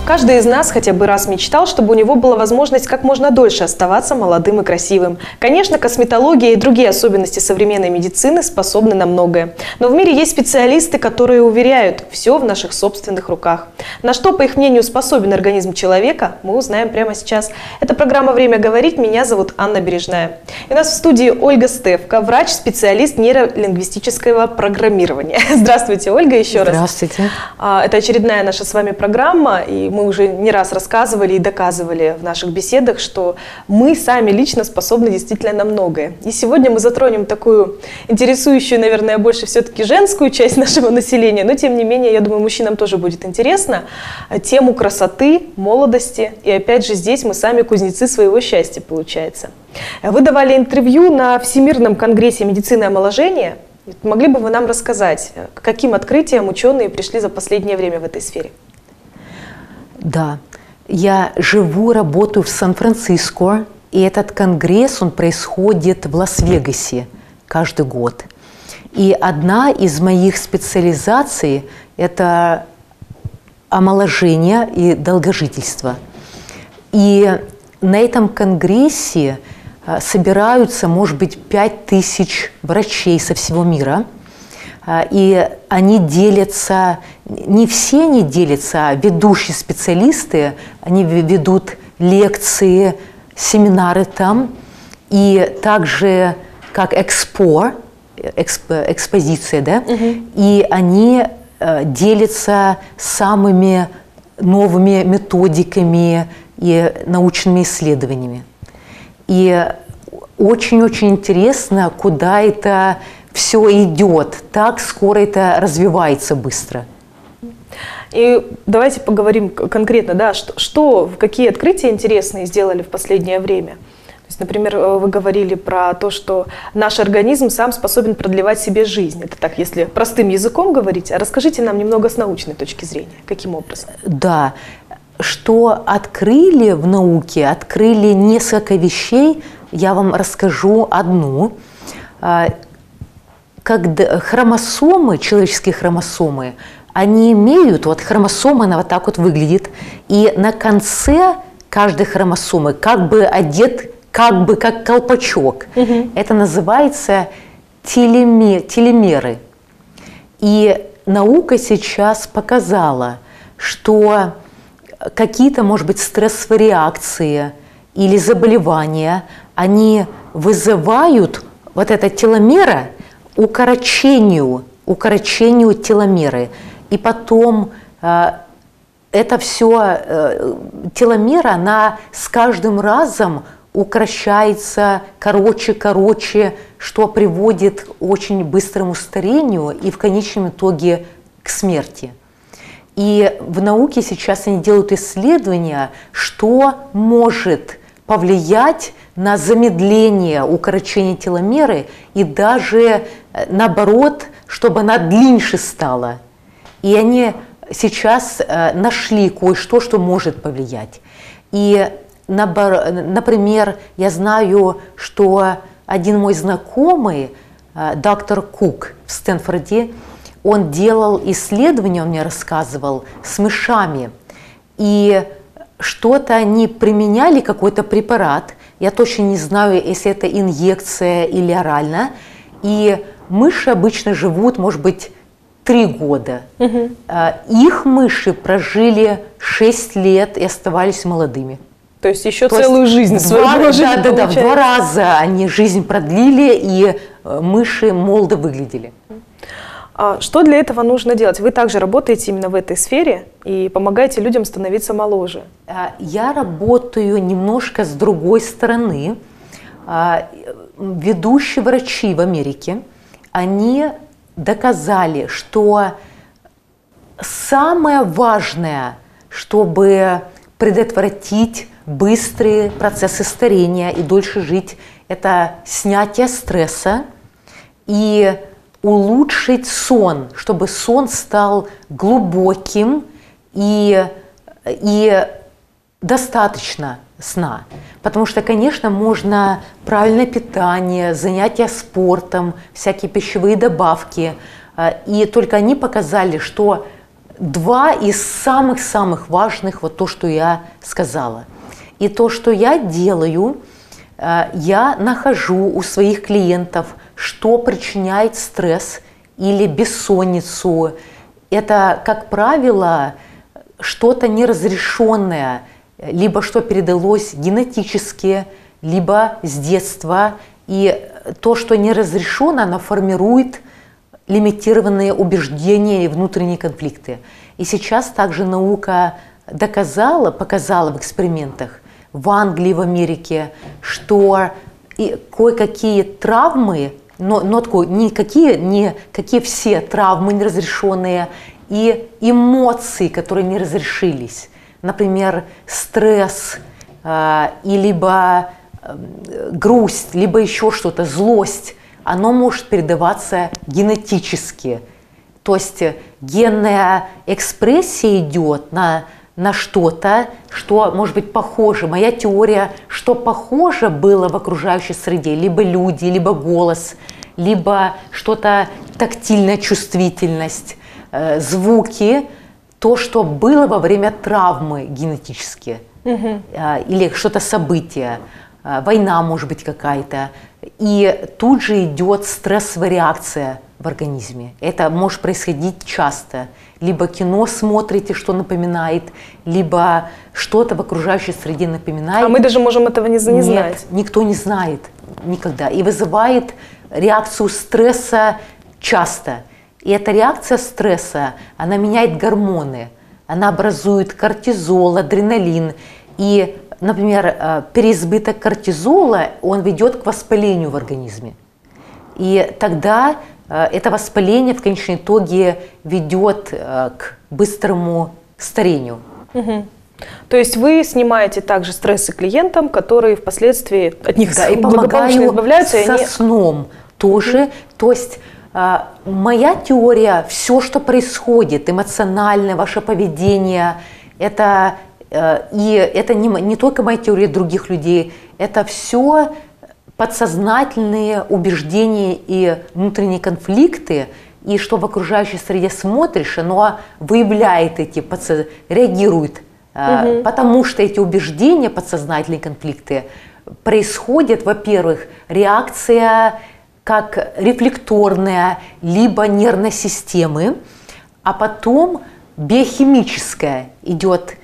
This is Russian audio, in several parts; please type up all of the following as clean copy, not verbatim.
Каждый из нас хотя бы раз мечтал, чтобы у него была возможность как можно дольше оставаться молодым и красивым. Конечно, косметология и другие особенности современной медицины способны на многое. Но в мире есть специалисты, которые уверяют, все в наших собственных руках. На что, по их мнению, способен организм человека, мы узнаем прямо сейчас. Это программа «Время говорить». Меня зовут Анна Бережная. И у нас в студии Ольга Стевка, врач-специалист нейролингвистического программирования. Здравствуйте, Ольга, еще раз. Здравствуйте. Это очередная наша с вами программа, и мы уже не раз рассказывали и доказывали в наших беседах, что мы сами лично способны действительно на многое. И сегодня мы затронем такую интересующую, наверное, больше все-таки женскую часть нашего населения, но тем не менее, я думаю, мужчинам тоже будет интересно, тему красоты, молодости. И опять же здесь мы сами кузнецы своего счастья, получается. Вы давали интервью на Всемирном конгрессе медицины омоложения. Могли бы вы нам рассказать, к каким открытиям ученые пришли за последнее время в этой сфере? Да, я живу, работаю в Сан-Франциско, и этот конгресс, он происходит в Лас-Вегасе каждый год. И одна из моих специализаций – это омоложение и долгожительство. И на этом конгрессе собираются, может быть, 5000 врачей со всего мира. И они делятся, не все они делятся, а ведущие специалисты, они ведут лекции, семинары там, и также как экспозиция, да, и они делятся самыми новыми методиками и научными исследованиями. И очень-очень интересно, куда это все идет, так скоро это развивается быстро. И давайте поговорим конкретно, да, какие открытия интересные сделали в последнее время. То есть, например, вы говорили про то, что наш организм сам способен продлевать себе жизнь. Это так, если простым языком говорить. А расскажите нам немного с научной точки зрения, каким образом? Да, что открыли в науке, открыли несколько вещей, я вам расскажу одну. Когда хромосомы, человеческие хромосомы, они имеют, вот хромосома, она вот так вот выглядит, и на конце каждой хромосомы как бы одет, как бы как колпачок. Это называется телемеры. И наука сейчас показала, что какие-то, может быть, стрессовые реакции или заболевания, они вызывают вот это теломера, укорочению теломеры. И потом это все, теломера, она с каждым разом укорочается короче, что приводит к очень быстрому старению и в конечном итоге к смерти. И в науке сейчас они делают исследования, что может повлиять на замедление укорочения теломеры и даже наоборот, чтобы она длиннее стала. И они сейчас нашли кое-что, что может повлиять. И, например, я знаю, что один мой знакомый, доктор Кук в Стэнфорде, он делал исследования, он мне рассказывал, с мышами. И что-то они применяли, какой-то препарат, я точно не знаю, если это инъекция или орально, и мыши обычно живут, может быть, 3 года. Их мыши прожили 6 лет и оставались молодыми. То есть еще целую жизнь свою прожили. Да, в 2 раза они жизнь продлили, и мыши молодо выглядели. Что для этого нужно делать? Вы также работаете именно в этой сфере и помогаете людям становиться моложе. Я работаю немножко с другой стороны. Ведущие врачи в Америке, они доказали, что самое важное, чтобы предотвратить быстрые процессы старения и дольше жить, это снятие стресса и улучшить сон, чтобы сон стал глубоким и достаточно сна. Потому что, конечно, можно правильное питание, занятия спортом, всякие пищевые добавки. И только они показали, что два из самых-самых важных, вот то, что я сказала. И то, что я делаю, я нахожу у своих клиентов, что причиняет стресс или бессонницу. Это, как правило, что-то неразрешенное, либо что передалось генетически, либо с детства. И то, что неразрешено, оно формирует лимитированные убеждения и внутренние конфликты. И сейчас также наука показала в экспериментах в Англии, в Америке, что кое-какие травмы, но не какие все травмы неразрешенные, и эмоции, которые не разрешились, например, стресс, и либо грусть, либо еще что-то, злость, оно может передаваться генетически. То есть генная экспрессия идет на что-то, что может быть похоже. Моя теория, что похоже было в окружающей среде, либо люди, либо голос, либо что-то тактильная чувствительность, звуки, то, что было во время травмы генетически, или что-то событие, война может быть какая-то. И тут же идет стрессовая реакция в организме. Это может происходить часто. Либо кино смотрите, что напоминает, либо что-то в окружающей среде напоминает. А мы даже можем этого не знать. Нет, никто не знает никогда. И вызывает реакцию стресса часто. И эта реакция стресса, она меняет гормоны. Она образует кортизол, адреналин. И, например, переизбыток кортизола, он ведет к воспалению в организме. И тогда это воспаление в конечном итоге ведет к быстрому старению. Угу. То есть вы снимаете также стрессы клиентам, которые впоследствии от них благополучно избавляются. Со сном тоже. То есть моя теория, все, что происходит, эмоциональное ваше поведение, это не только моя теория других людей, это все подсознательные убеждения и внутренние конфликты, и что в окружающей среде смотришь, оно выявляет реагирует, потому что эти убеждения, подсознательные конфликты, происходят, во-первых, реакция как рефлекторная, либо нервной системы, а потом биохимическая идет,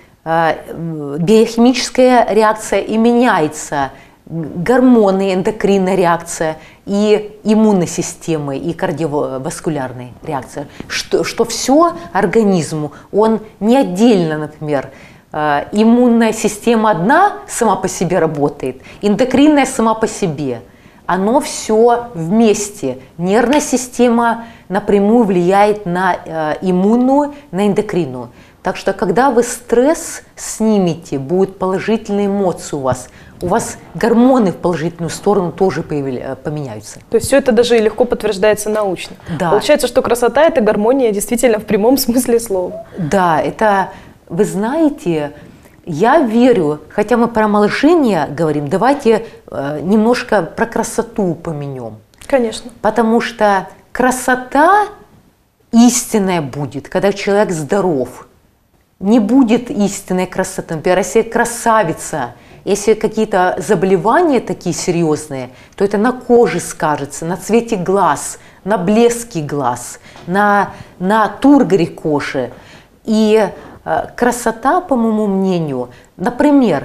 биохимическая реакция и меняется, гормоны, эндокринная реакция и иммунной системы, и кардиоваскулярная реакция. Что все организму, он не отдельно, например, иммунная система одна сама по себе работает, эндокринная сама по себе. Оно все вместе. Нервная система напрямую влияет на иммунную, на эндокринную. Так что, когда вы стресс снимете, будут положительные эмоции у вас гормоны в положительную сторону тоже поменяются. То есть все это даже легко подтверждается научно. Да. Получается, что красота – это гармония действительно в прямом смысле слова. Да, это, вы знаете, я верю, хотя мы про омоложение говорим, давайте немножко про красоту упомянем. Конечно. Потому что красота истинная будет, когда человек здоров. Не будет истинной красоты. Например, если красавица, если какие-то заболевания такие серьезные, то это на коже скажется, на цвете глаз, на блеске глаз, на тургоре кожи. И красота, по моему мнению, например,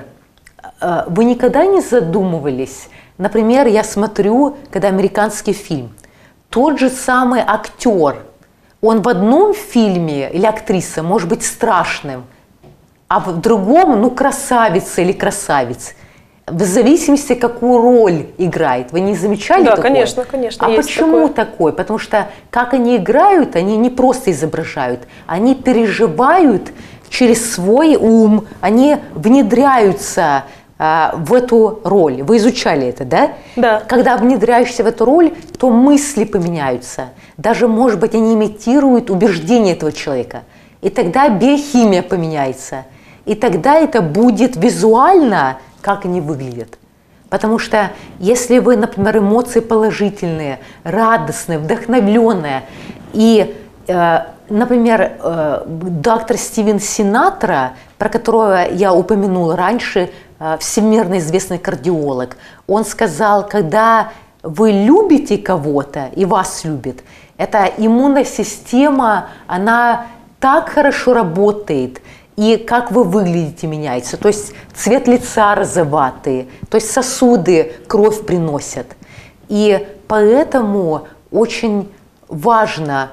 вы никогда не задумывались, например, я смотрю, когда американский фильм, тот же самый актер, он в одном фильме или актриса может быть страшным, а в другом, ну, красавица или красавец. В зависимости, какую роль играет. Вы не замечали такое? Да, конечно, конечно. А почему такое? Потому что как они играют, они не просто изображают, они переживают через свой ум, они внедряются в эту роль. Вы изучали это, да? Да. Когда внедряешься в эту роль, то мысли поменяются. Даже, может быть, они имитируют убеждения этого человека. И тогда биохимия поменяется. И тогда это будет визуально, как они выглядят. Потому что если вы, например, эмоции положительные, радостные, вдохновленные, и Например, доктор Стивен Синатра, про которого я упомянула раньше, всемирно известный кардиолог, он сказал, когда вы любите кого-то и вас любят, эта иммунная система, она так хорошо работает, и как вы выглядите меняется. То есть цвет лица розоватый, то есть сосуды кровь приносят. И поэтому очень важно,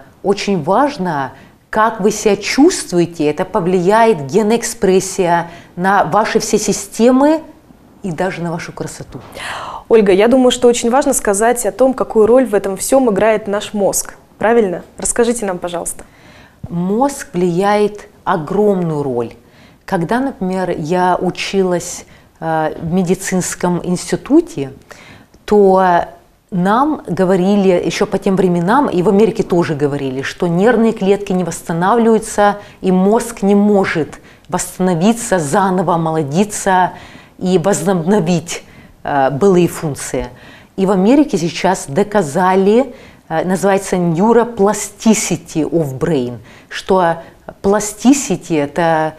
как вы себя чувствуете. Это повлияет генная экспрессия на ваши все системы и даже на вашу красоту. Ольга, я думаю, что очень важно сказать о том, какую роль в этом всем играет наш мозг. Правильно? Расскажите нам, пожалуйста. Мозг влияет огромную роль. Когда, например, я училась в медицинском институте, то нам говорили еще по тем временам, и в Америке тоже говорили, что нервные клетки не восстанавливаются, и мозг не может восстановиться, заново омолодиться и возобновить былые функции. И в Америке сейчас доказали, называется neuroplasticity of brain, что plasticity – это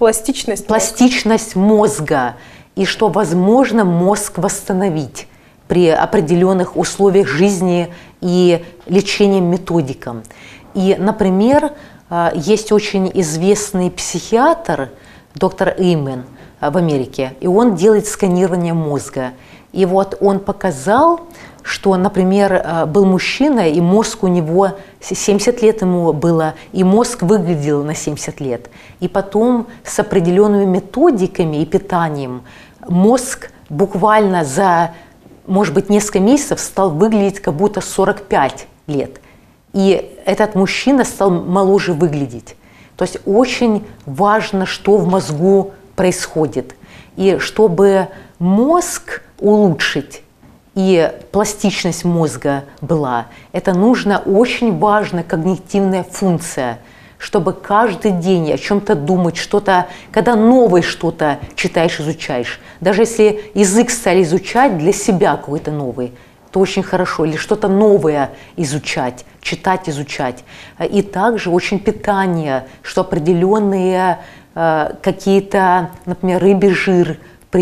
пластичность мозга, и что возможно мозг восстановить при определенных условиях жизни и лечением методикам. И, например, есть очень известный психиатр, доктор Эймен в Америке, и он делает сканирование мозга. И вот он показал, что, например, был мужчина, и мозг у него 70 лет ему было, и мозг выглядел на 70 лет. И потом с определенными методиками и питанием мозг буквально за, может быть, несколько месяцев стал выглядеть как будто 45 лет. И этот мужчина стал моложе выглядеть. То есть очень важно, что в мозгу происходит. И чтобы мозг улучшить, и пластичность мозга была, это нужно, очень важная когнитивная функция, чтобы каждый день о чем-то думать, что-то, когда новое что-то читаешь, изучаешь. Даже если язык стали изучать для себя какой-то новый, то очень хорошо. Или что-то новое изучать, читать, изучать. И также очень питание, что определенные какие-то, например, рыбий жир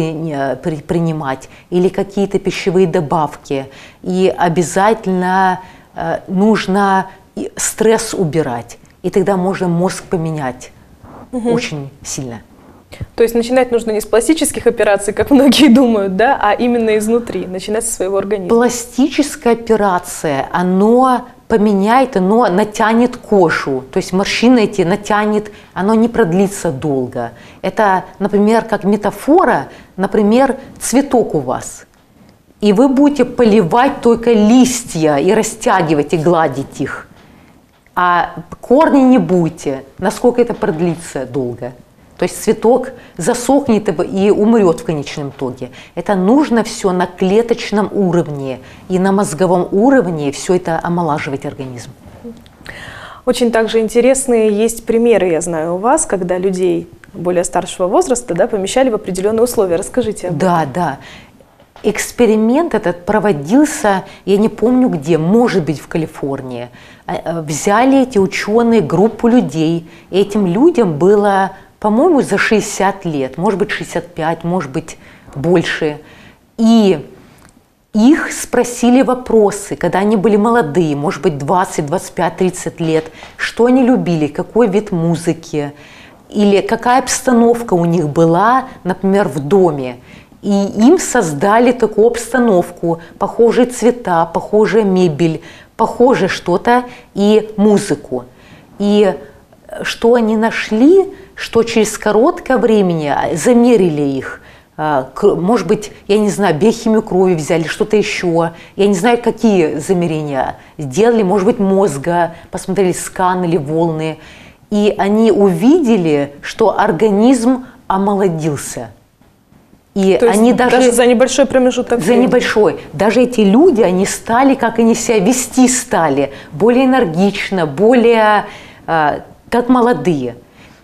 принимать или какие-то пищевые добавки. И обязательно нужно стресс убирать. И тогда можно мозг поменять очень сильно. То есть начинать нужно не с пластических операций, как многие думают, да, а именно изнутри, начинать со своего организма. Пластическая операция, оно поменяет, оно натянет кожу, то есть морщины эти натянет, оно не продлится долго. Это, например, как метафора, например, цветок у вас. И вы будете поливать только листья и растягивать, и гладить их. А корни не будете, насколько это продлится долго. То есть цветок засохнет и умрет в конечном итоге. Это нужно все на клеточном уровне и на мозговом уровне все это омолаживать организм. Очень также интересные есть примеры, я знаю, у вас, когда людей более старшего возраста, да, помещали в определенные условия. Расскажите об этом. Да. Эксперимент этот проводился, я не помню где, может быть в Калифорнии. Взяли эти ученые группу людей, и этим людям было, по-моему, за 60 лет, может быть 65, может быть больше. И их спросили вопросы, когда они были молодые, может быть 20, 25, 30 лет, что они любили, какой вид музыки, или какая обстановка у них была, например, в доме. И им создали такую обстановку, похожие цвета, похожая мебель, похожее что-то и музыку. И что они нашли, что через короткое время замерили их. Может быть, я не знаю, биохимию крови взяли, что-то еще. Я не знаю, какие замерения сделали. Может быть, мозга, посмотрели скан или волны. И они увидели, что организм омолодился. И то есть они даже за небольшой промежуток времени. За небольшой. Даже эти люди, они стали, как они себя вести стали, более энергично, более как молодые.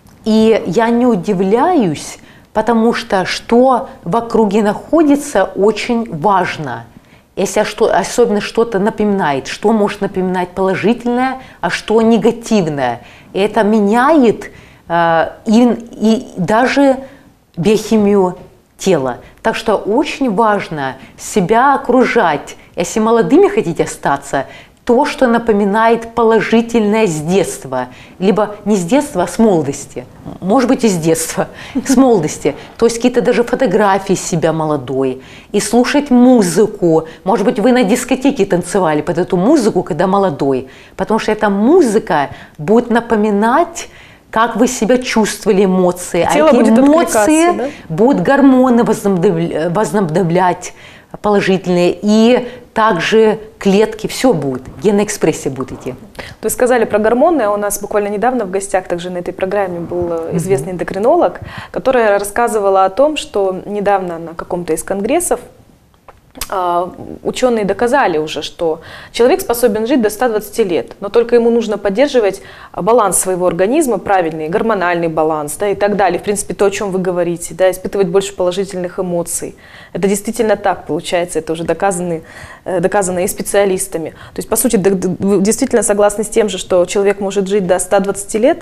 И я не удивляюсь, потому что в округе находится, очень важно. Если особенно что-то напоминает, что может напоминать положительное, а что негативное. И это меняет и даже биохимию тела. Так что очень важно себя окружать, если молодыми хотите остаться, то, что напоминает положительное с детства. Либо не с детства, а с молодости. Может быть, и с детства, с молодости. То есть какие-то даже фотографии себя молодой. И слушать музыку. Может быть, вы на дискотеке танцевали под эту музыку, когда молодой. Потому что эта музыка будет напоминать, как вы себя чувствовали, эмоции. Тело а эти будет эмоции, да? будут гормоны возобновлять положительные. И также клетки, все будет, генная экспрессия будет идти. То есть сказали про гормоны, а у нас буквально недавно в гостях также на этой программе был известный эндокринолог, которая рассказывала о том, что недавно на каком-то из конгрессов ученые доказали уже, что человек способен жить до 120 лет, но только ему нужно поддерживать баланс своего организма, правильный гормональный баланс, да, и так далее. В принципе, то, о чем вы говорите, да, испытывать больше положительных эмоций. Это действительно так получается, это уже доказано и специалистами. То есть, по сути, вы действительно согласны с тем же, что человек может жить до 120 лет?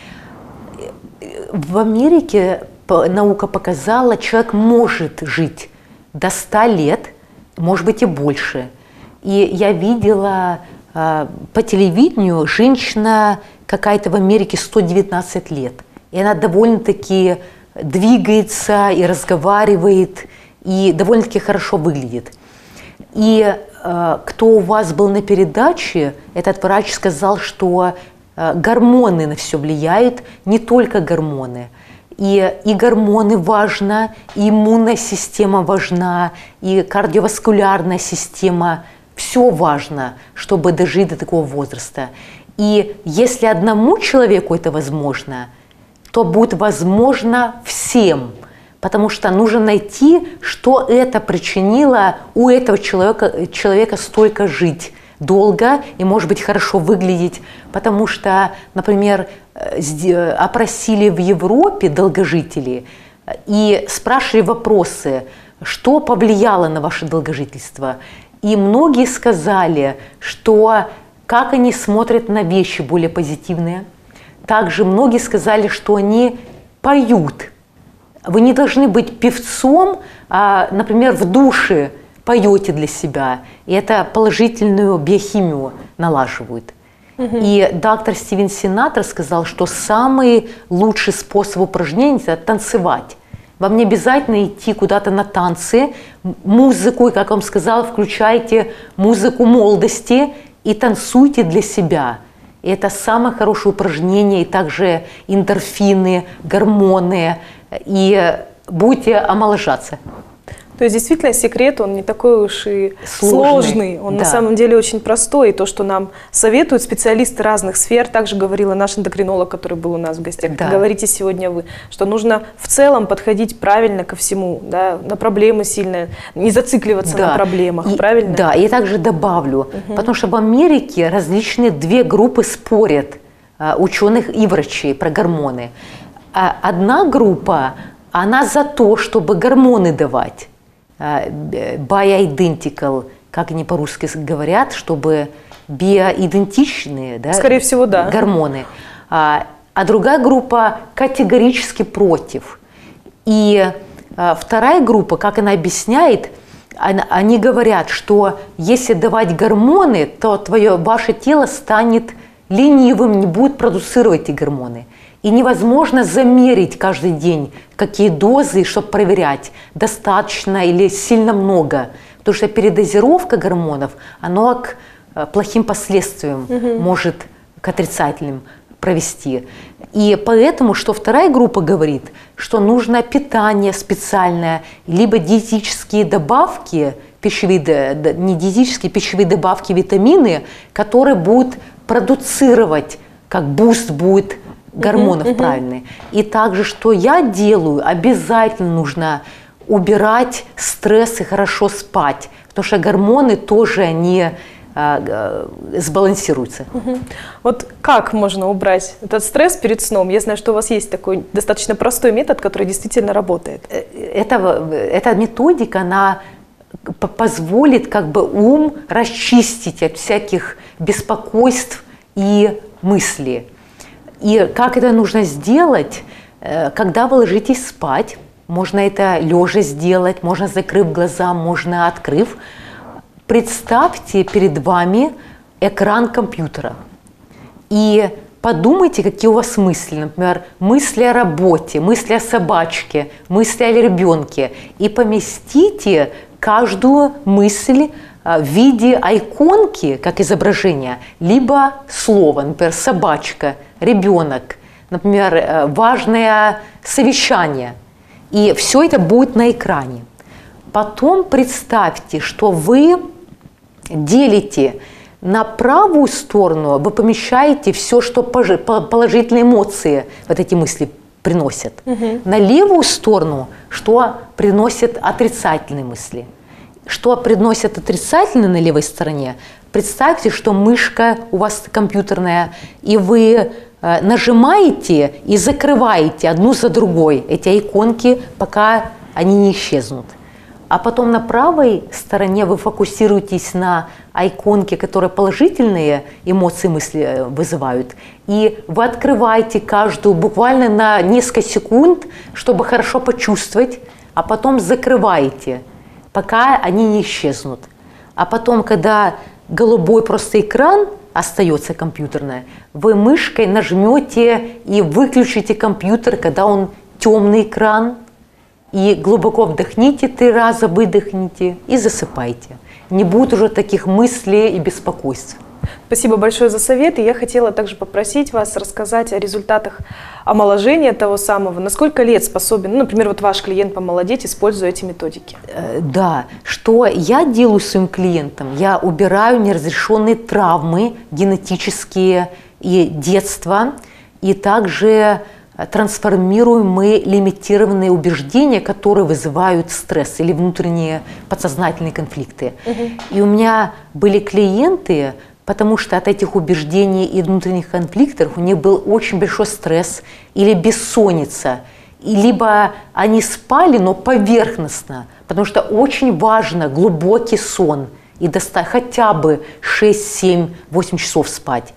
В Америке наука показала, человек может жить до 100 лет, может быть и больше. И я видела по телевидению, женщина какая-то в Америке 119 лет. И она довольно-таки двигается и разговаривает, и довольно-таки хорошо выглядит. И кто у вас был на передаче, этот врач сказал, что гормоны на все влияют, не только гормоны. И гормоны важны, и иммунная система важна, и кардиоваскулярная система. Все важно, чтобы дожить до такого возраста. И если одному человеку это возможно, то будет возможно всем. Потому что нужно найти, что это причинило у этого человека столько жить долго и, может быть, хорошо выглядеть. Потому что, например, опросили в Европе долгожителей и спрашивали вопросы, что повлияло на ваше долгожительство. И многие сказали, что как они смотрят на вещи более позитивные. Также многие сказали, что они поют. Вы не должны быть певцом, а, например, в душе поете для себя. И это положительную биохимию налаживает. И доктор Стивен Синатра сказал, что самый лучший способ упражнений – это танцевать. Вам не обязательно идти куда-то на танцы, музыку, и, как вам сказала, включайте музыку молодости и танцуйте для себя. И это самое хорошее упражнение, и также эндорфины, гормоны, и будете омоложаться. То есть действительно секрет, он не такой уж и сложный, он на самом деле очень простой. И то, что нам советуют специалисты разных сфер, также говорила наш эндокринолог, который был у нас в гостях, говорите сегодня вы, что нужно в целом подходить правильно ко всему, да, на проблемы сильно, не зацикливаться на проблемах, правильно? Да, и также добавлю, потому что в Америке различные две группы спорят, ученых и врачей, про гормоны. Одна группа, она за то, чтобы гормоны давать. Bioidentical, как они по-русски говорят, чтобы биоидентичные, да, скорее всего, да, гормоны. А другая группа категорически против. И вторая группа, как она объясняет, они говорят, что если давать гормоны, то ваше тело станет ленивым, не будет продуцировать эти гормоны. И невозможно замерить каждый день, какие дозы, чтобы проверять, достаточно или сильно много. Потому что передозировка гормонов, она к плохим последствиям может, к отрицательным, провести. И поэтому, что вторая группа говорит, что нужно питание специальное, либо диетические добавки, пищевые, не диетические, пищевые добавки, витамины, которые будут продуцировать, как буст будет гормонов правильный. И также, что я делаю, обязательно нужно убирать стресс и хорошо спать, потому что гормоны тоже, они сбалансируются. Вот как можно убрать этот стресс перед сном? Я знаю, что у вас есть такой достаточно простой метод, который действительно работает. Эта методика, она позволит как бы ум расчистить от всяких беспокойств и мыслей. И как это нужно сделать, когда вы ложитесь спать? Можно это лежа сделать, можно закрыв глаза, можно открыв. Представьте перед вами экран компьютера и подумайте, какие у вас мысли. Например, мысли о работе, мысли о собачке, мысли о ребенке. И поместите каждую мысль в виде айконки, как изображение, либо слова, например, собачка, ребенок, например, важное совещание. И все это будет на экране. Потом представьте, что вы делите на правую сторону, вы помещаете все, что положительные эмоции вот эти мысли приносят. На левую сторону, что приносят отрицательные мысли. Что приносят отрицательные на левой стороне, представьте, что мышка у вас компьютерная, и вы нажимаете и закрываете одну за другой эти айконки, пока они не исчезнут. А потом на правой стороне вы фокусируетесь на айконке, которые положительные эмоции, мысли вызывают. И вы открываете каждую буквально на несколько секунд, чтобы хорошо почувствовать, а потом закрываете, пока они не исчезнут. А потом, когда голубой просто экран остается компьютерный, вы мышкой нажмете и выключите компьютер, когда он темный экран, и глубоко вдохните 3 раза, выдохните и засыпайте. Не будет уже таких мыслей и беспокойств. Спасибо большое за совет. И я хотела также попросить вас рассказать о результатах омоложения того самого. На сколько лет способен, ну, например, вот ваш клиент помолодеть, используя эти методики? Да, что я делаю своим клиентам? Я убираю неразрешенные травмы генетические и детства, и также трансформируем мы лимитированные убеждения, которые вызывают стресс или внутренние подсознательные конфликты. И у меня были клиенты, потому что от этих убеждений и внутренних конфликтов у них был очень большой стресс или бессонница. И либо они спали, но поверхностно, потому что очень важно глубокий сон и хотя бы 6, 7, 8 часов спать.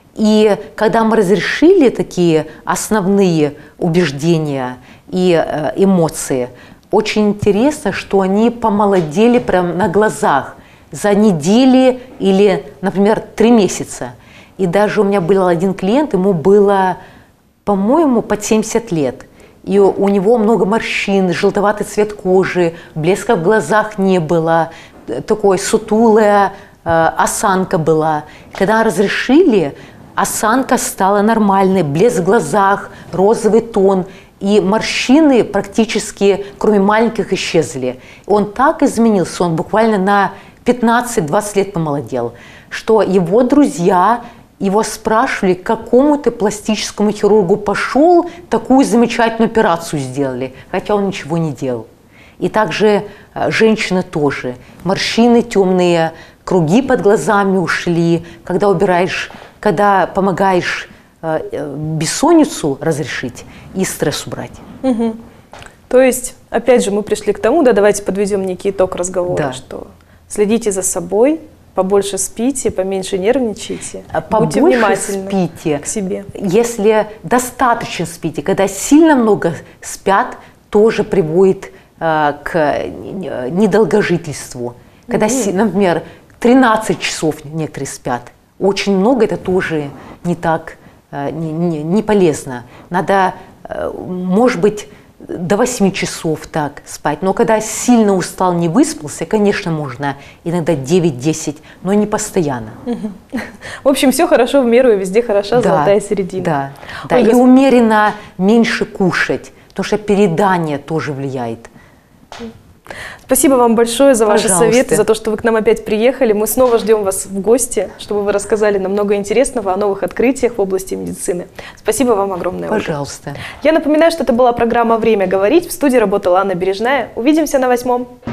И когда мы разрешили такие основные убеждения и эмоции, очень интересно, что они помолодели прямо на глазах за недели или, например, 3 месяца. И даже у меня был один клиент, ему было, по-моему, под 70 лет. И у него много морщин, желтоватый цвет кожи, блеска в глазах не было, такой сутулая осанка была. Когда разрешили, осанка стала нормальной, блеск в глазах, розовый тон, и морщины практически, кроме маленьких, исчезли. Он так изменился, он буквально на 15-20 лет помолодел, что его друзья его спрашивали, к какому ты пластическому хирургу пошел, такую замечательную операцию сделали, хотя он ничего не делал. И также женщины тоже. Морщины темные, круги под глазами ушли, когда помогаешь бессонницу разрешить и стресс убрать. Угу. То есть, опять же, мы пришли к тому, да, давайте подведем некий итог разговора, да, что следите за собой, побольше спите, поменьше нервничайте, будьте внимательны спите, к себе. Если достаточно спите, когда сильно много спят, тоже приводит к недолгожительству. Когда, например, 13 часов некоторые спят, очень много, это тоже не так, не полезно. Надо, может быть, до 8 часов так спать. Но когда сильно устал, не выспался, конечно, можно иногда 9-10, но не постоянно. В общем, все хорошо в меру, и везде хороша золотая середина. Да, да. И умеренно меньше кушать, потому что переедание тоже влияет. Спасибо вам большое за ваши советы, за то, что вы к нам опять приехали. Мы снова ждем вас в гости, чтобы вы рассказали нам много интересного о новых открытиях в области медицины. Спасибо вам огромное. Пожалуйста. Я напоминаю, что это была программа «Время говорить». В студии работала Анна Бережная. Увидимся на 8.